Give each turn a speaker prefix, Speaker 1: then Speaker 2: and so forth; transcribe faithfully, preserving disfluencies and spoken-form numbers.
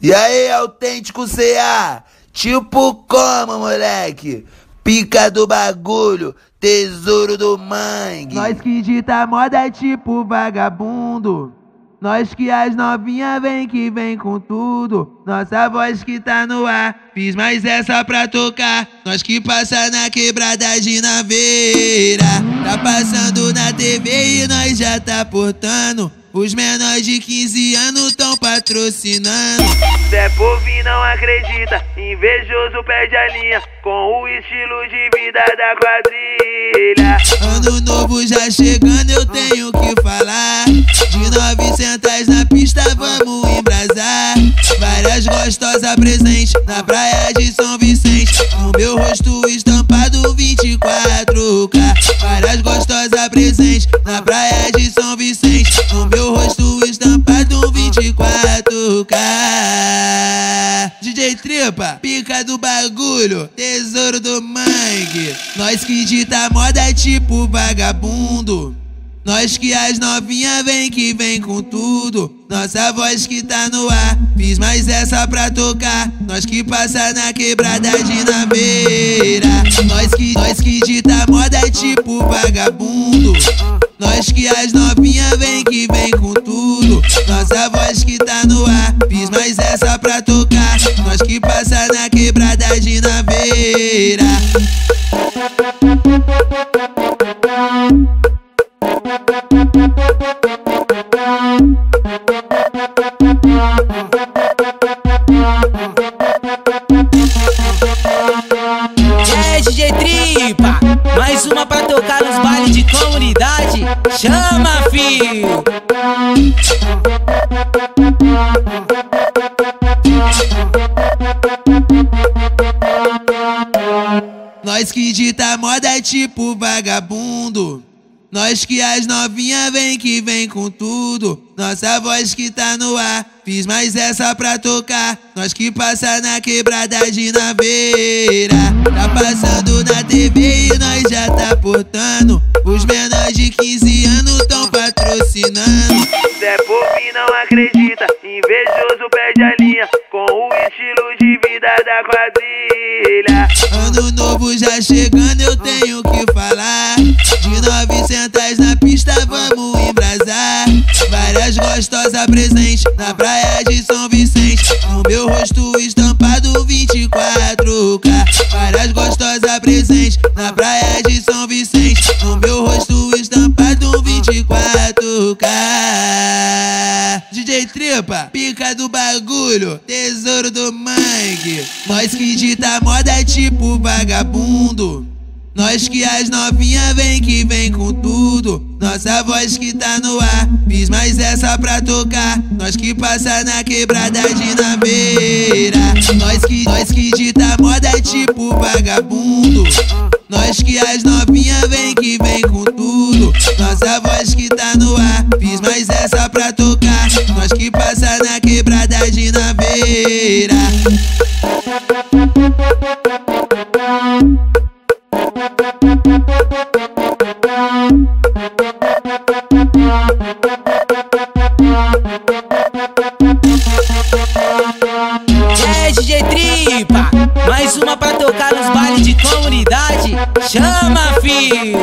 Speaker 1: E aí, autêntico C A? Tipo como, moleque? Pica do bagulho, tesouro do mangue.
Speaker 2: Nós que dita moda é tipo vagabundo. Nós que as novinha vem que vem com tudo. Nossa voz que tá no ar, fiz mais essa pra tocar. Nós que passa na quebrada de Naveira. Tá passando na T V e nós já tá portando. Os menores de quinze anos tão patrocinando.
Speaker 3: Zé Povinho não acredita, invejoso perde a linha com o estilo de vida da quadrilha.
Speaker 2: Ano novo já chegando, eu tenho que falar. De novecentas na pista, vamos embrasar. Várias gostosas presentes na praia de São Vicente. No meu rosto estampado vinte e quatro K. Várias gostosas presentes na praia de São Vicente. No meu rosto estampado vinte e quatro K. D J Tripa, pica do bagulho, tesouro do mangue. Nós que dita moda é tipo vagabundo. Nós que as novinha vem que vem com tudo. Nossa voz que tá no ar, fiz mais essa pra tocar. Nós que passa na quebrada de Naveira. Nós que, nós que dita moda é tipo vagabundo. Nós que as novinha vem que vem com tudo. Nossa voz que tá no ar, fiz mais essa pra tocar. Nós que passa na quebrada de Naveira.
Speaker 4: É D J Tripa, mais uma pra tocar nos bailes de comunidade. Chama, filho!
Speaker 2: Nós que dita moda é tipo vagabundo. Nós que as novinha vem que vem com tudo. Nossa voz que tá no ar, fiz mais essa pra tocar. Nós que passa na quebrada de Naveira. Tá passando na T V e nós já tá portando. Os menores de quinze anos tão patrocinando.
Speaker 3: Zé Povinho não acredita, invejoso perde a linha com o estilo de vida da quadrilha.
Speaker 2: Ano novo já chegando, eu tenho que falar. De novecentas na pista, vamos embrasar. Várias gostosas presentes na praia de São Vicente. No meu rosto estampado vinte e quatro K. Várias gostosas presentes na praia de São Vicente. No meu rosto estampado vinte e quatro K. D J Tripa, pica do bagulho, tesouro do mangue. Nós que dita moda é tipo vagabundo. Nós que as novinha vem que vem com tudo. Nossa voz que tá no ar, fiz mais essa pra tocar. Nós que passa na quebrada de Naveira. Nós que, nós que dita moda é tipo vagabundo. Nós que as novinha vem que vem com tudo. Nossa voz que tá no ar, fiz mais essa pra tocar. Nós que passa na quebrada de Naveira.
Speaker 4: É D J Tripa, mais uma pra tocar nos bailes de comunidade. Chama, filho!